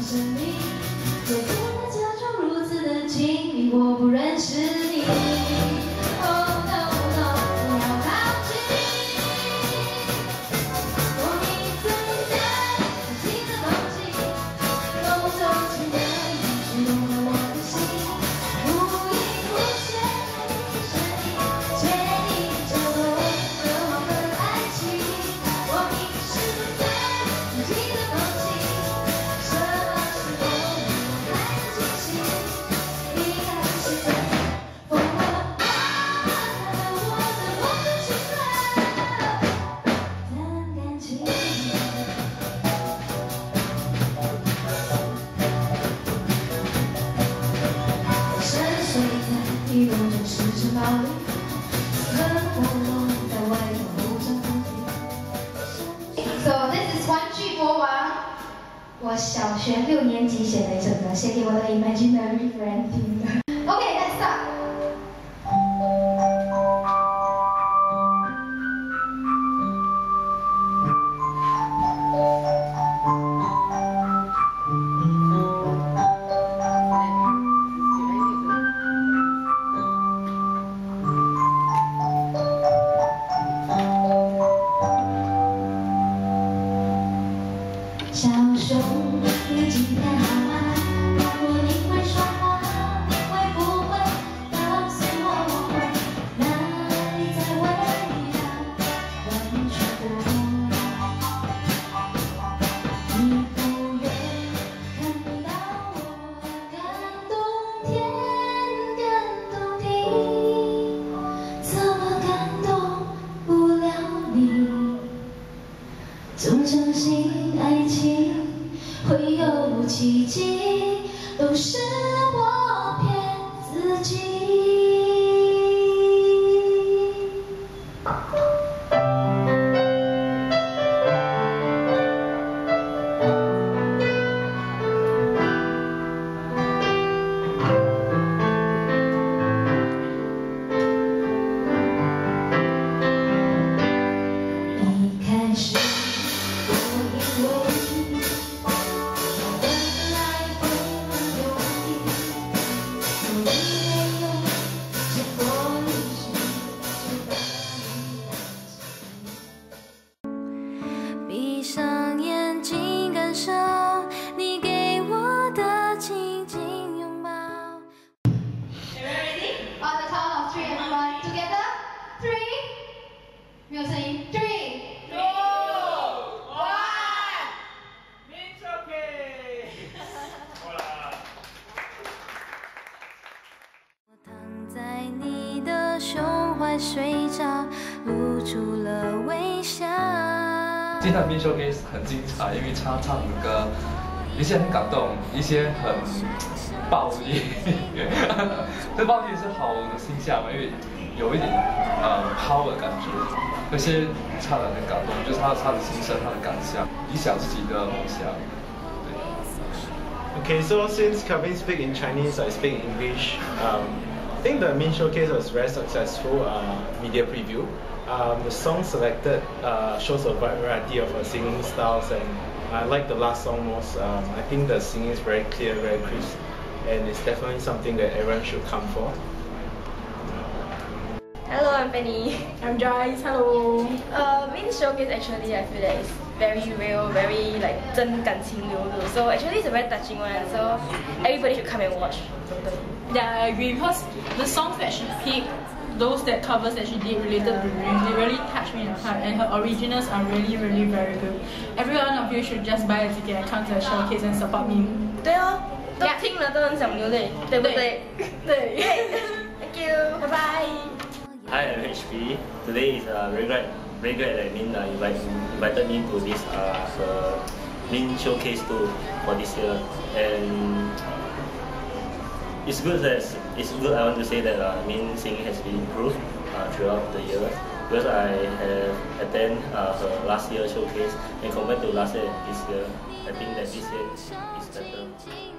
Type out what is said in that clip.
证明，我不能假装如此的亲密，我不认识你。Oh no no， 不要靠近。我迷醉在熟悉的空气，梦中情人触动了我的心，无影无形的声音，牵引着我渴望的爱情。我迷失在熟悉的空气，什么时候我才能清醒？一开始的风和花，看到我的情歌，谈感情。深邃在一路中时时保留，很火落在外头后尘风雨。So this is 玩具国王，我小学6年级写的一首歌，写给我的 imaginary friend 听的。Okay, let's start. 小熊，你今天好吗？如果你会说话，你会不会告诉我，哪里在为难完全的我？你不愿看不到我，感动天，感动地，怎么感动不了你？总相信爱情会有奇迹，都是我骗自己。一开始闭上眼睛，感受你给我的紧紧拥抱。Ready? On the count of 3 and 1 together. 3， 没有声音。3。在你的胸怀睡着，露出了微笑。 今天的 Mint Showcase 很精彩，因为唱的歌，一些很感动，一些很暴力。这暴力是好的形象，因为有一点power 的感觉。那些唱的很感动，就是他的心声，他的感想，理想自己的梦想。 Okay, so since Kevin speaks in Chinese, I speak English. I think the Mint Showcase was very successful media preview. The song selected shows a wide variety of singing styles, and I like the last song most. I think the singing is very clear, very crisp, and it's definitely something that everyone should come for. Hello, I'm Penny. I'm Joyce. Hello. Mint Showcase actually I feel that it's very real, very like 真感情流露. So actually it's a very touching one. So everybody should come and watch. Yeah, I agree because the songs that she picked, those that covers that she did related to dreams, they really touched me in the heart, and her originals are really very good. Every one of you should just buy a ticket and come to the showcase and support me. 对哦，都听了都很想流泪，对不对？ 对。 Thank you. Bye bye. Hi, I'm HP. Today is very glad that Mint invited me to this Mint Showcase too for this year, and it's good. I want to say that Mint singing has been improved throughout the years because I have attended her last year showcase, and compared to last year and this year, I think that this year is better.